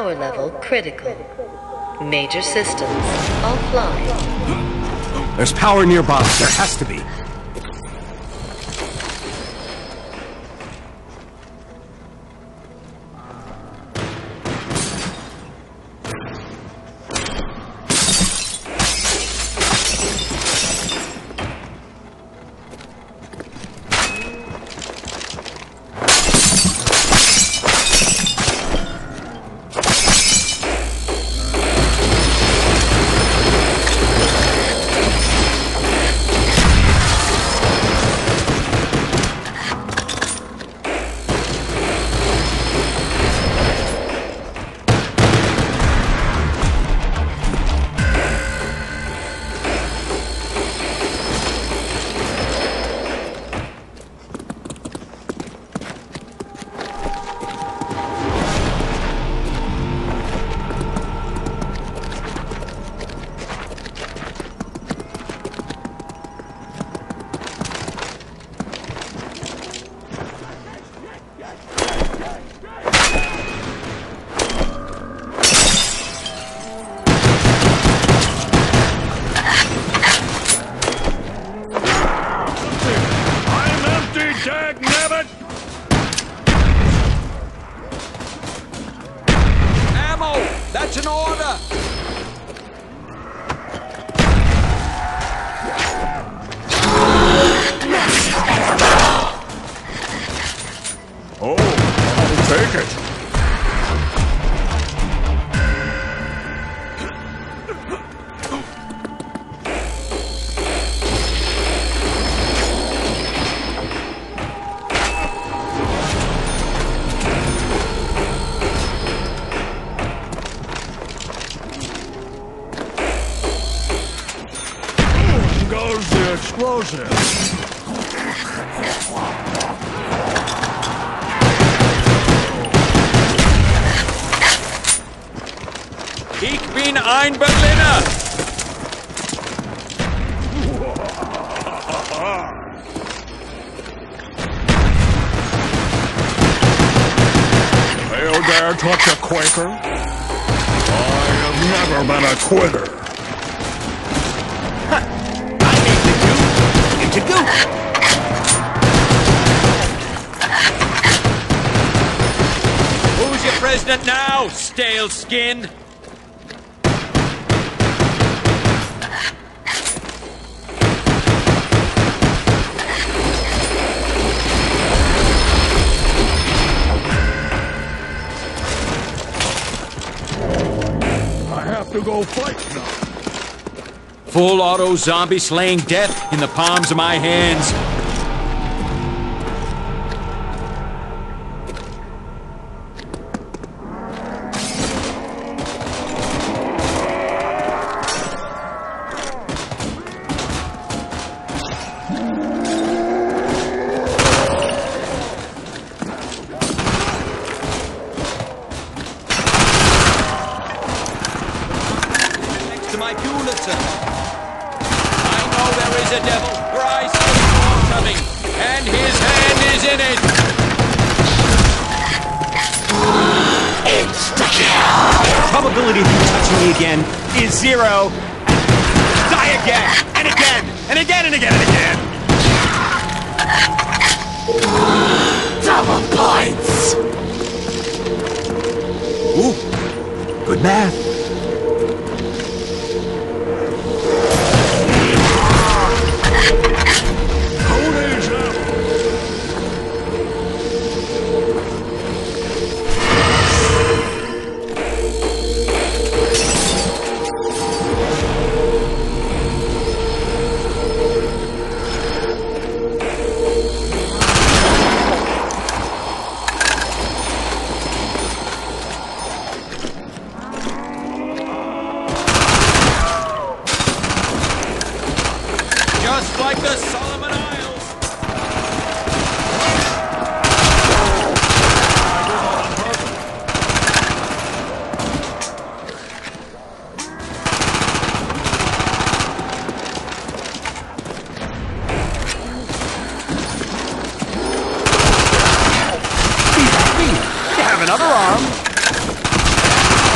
Power level critical. Major systems offline. There's power nearby. There has to be. That's an order! Oh, I'll take it. Goes the explosive. Ich bin ein Berliner! You dare touch a Quaker? I have never been a quitter. To go. Who's your president now, stale skin? I have to go fight now. Full auto zombie slaying death in the palms of my hands. Next to my bulletin. There is a devil, for I see the storm coming, and his hand is in it! Insta-kill! The probability of you touching me again is 0. Die again! And again! And again and again and again! Double points! Ooh, good math. Just like the Solomon Isles! You have another arm.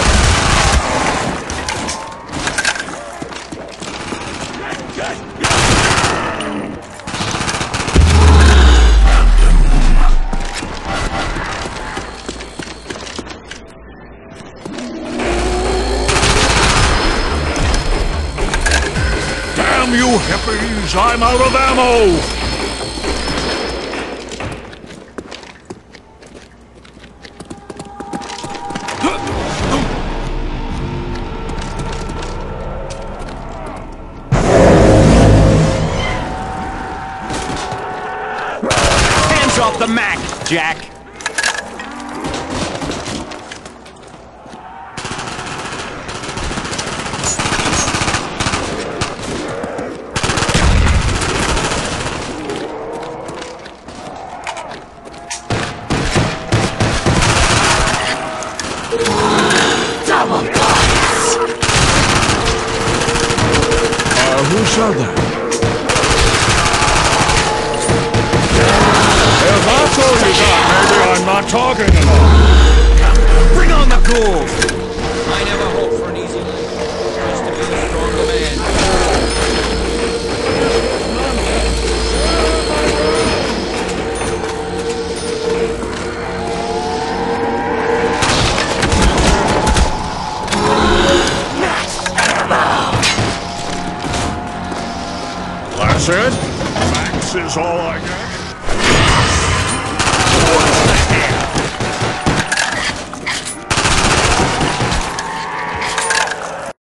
Damn you hippies! I'm out of ammo! Hands off the Mac, Jack! Who said that? If that's all you got, maybe I'm not talking enough. Bring on the ghouls! I never hoped for an easy life. Just to be a stronger man. That's it? Max is all I get?